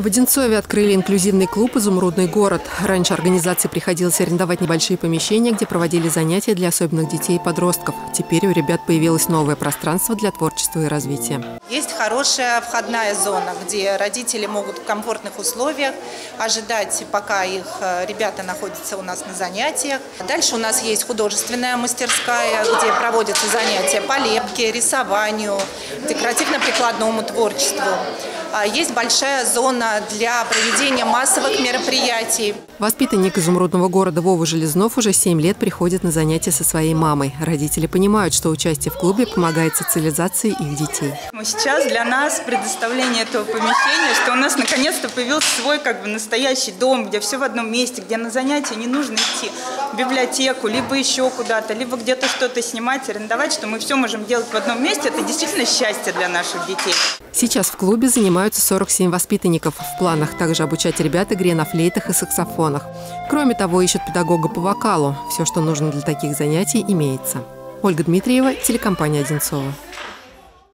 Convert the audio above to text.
В Одинцове открыли инклюзивный клуб «Изумрудный город». Раньше организации приходилось арендовать небольшие помещения, где проводили занятия для особенных детей и подростков. Теперь у ребят появилось новое пространство для творчества и развития. Есть хорошая входная зона, где родители могут в комфортных условиях ожидать, пока их ребята находятся у нас на занятиях. Дальше у нас есть художественная мастерская, где проводятся занятия по лепке, рисованию, декоративно-прикладному творчеству. Есть большая зона для проведения массовых мероприятий. Воспитанник изумрудного города Вова Железнов уже 7 лет приходит на занятия со своей мамой. Родители понимают, что участие в клубе помогает социализации их детей. Сейчас для нас предоставление этого помещения, что у нас наконец-то появился свой настоящий дом, где все в одном месте, где на занятия не нужно идти в библиотеку, либо еще куда-то, либо где-то что-то снимать, арендовать, что мы все можем делать в одном месте. Это действительно счастье для наших детей. Сейчас в клубе занимаются 47 воспитанников. В планах также обучать ребят игре на флейтах и саксофонах. Кроме того, ищут педагога по вокалу. Все, что нужно для таких занятий, имеется. Ольга Дмитриева, телекомпания «Одинцова».